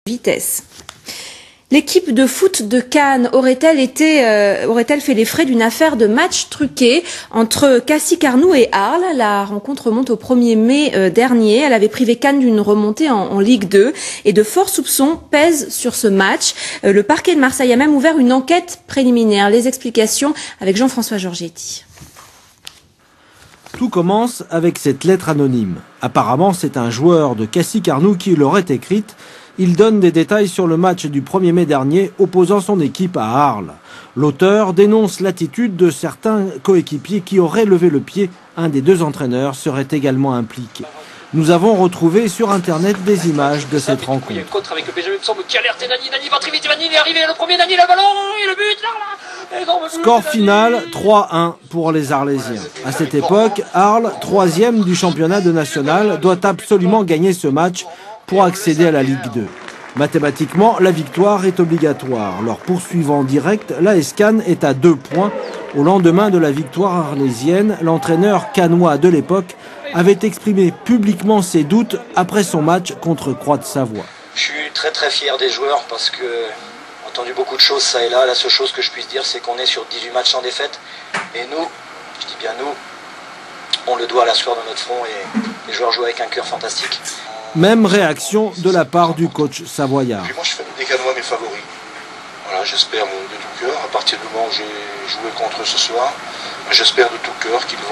vitesse. L'équipe de foot de Cannes aurait-elle fait les frais d'une affaire de match truqué entre Cassis-Carnoux et Arles? La rencontre remonte au 1er mai dernier. Elle avait privé Cannes d'une remontée en Ligue 2 et de forts soupçons pèsent sur ce match. Le parquet de Marseille a même ouvert une enquête préliminaire. Les explications avec Jean-François Georgetti. Tout commence avec cette lettre anonyme. Apparemment, c'est un joueur de Cassis-Carnoux qui l'aurait écrite. Il donne des détails sur le match du 1er mai dernier opposant son équipe à Arles. L'auteur dénonce l'attitude de certains coéquipiers qui auraient levé le pied. Un des deux entraîneurs serait également impliqué. Nous avons retrouvé sur Internet des images de cette rencontre. Il y a une contre avec Benjamin Sombre qui alerte Nani. Nani va très vite. Nani est arrivé. Le premier Nani, le ballon et le but. Score final 3-1 pour les Arlésiens. À cette époque, Arles, 3e du championnat de national, doit absolument gagner ce match pour accéder à la Ligue 2. Mathématiquement, la victoire est obligatoire. Leur poursuivant direct, l'AS Cannes est à 2 points. Au lendemain de la victoire arlésienne, l'entraîneur cannois de l'époque avait exprimé publiquement ses doutes après son match contre Croix-de-Savoie. Je suis très fier des joueurs parce que j'ai entendu beaucoup de choses ça et là. La seule chose que je puisse dire, c'est qu'on est sur 18 matchs sans défaite. Et nous, je dis bien nous, on le doit à la sueur de notre front et les joueurs jouent avec un cœur fantastique. Même réaction de la part du coach savoyard. Puis moi, je fais des Cannois mes favoris. Voilà, j'espère de tout cœur, à partir du moment où j'ai joué contre eux ce soir, j'espère de tout cœur qu'ils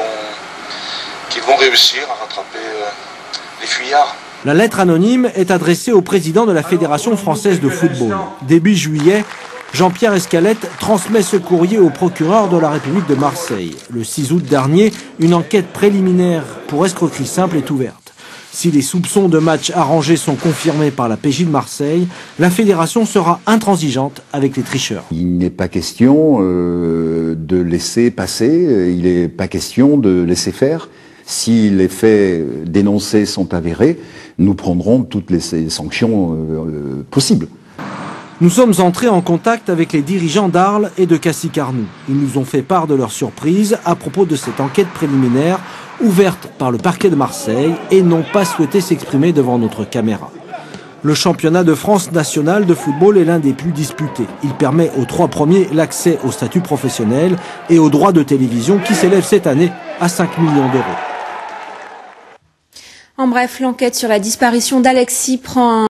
vont réussir à rattraper les fuyards. La lettre anonyme est adressée au président de la Fédération française de football. Début juillet, Jean-Pierre Escalette transmet ce courrier au procureur de la République de Marseille. Le 6 août dernier, une enquête préliminaire pour escroquerie simple est ouverte. Si les soupçons de match arrangé sont confirmés par la PJ de Marseille, la fédération sera intransigeante avec les tricheurs. Il n'est pas question de laisser passer, il n'est pas question de laisser faire. Si les faits dénoncés sont avérés, nous prendrons toutes les sanctions possibles. Nous sommes entrés en contact avec les dirigeants d'Arles et de Cassis-Carnoux. Ils nous ont fait part de leur surprise à propos de cette enquête préliminaire ouverte par le parquet de Marseille et n'ont pas souhaité s'exprimer devant notre caméra. Le championnat de France national de football est l'un des plus disputés. Il permet aux 3 premiers l'accès au statut professionnel et aux droits de télévision qui s'élèvent cette année à 5 millions d'euros. En bref, l'enquête sur la disparition d'Alexis prend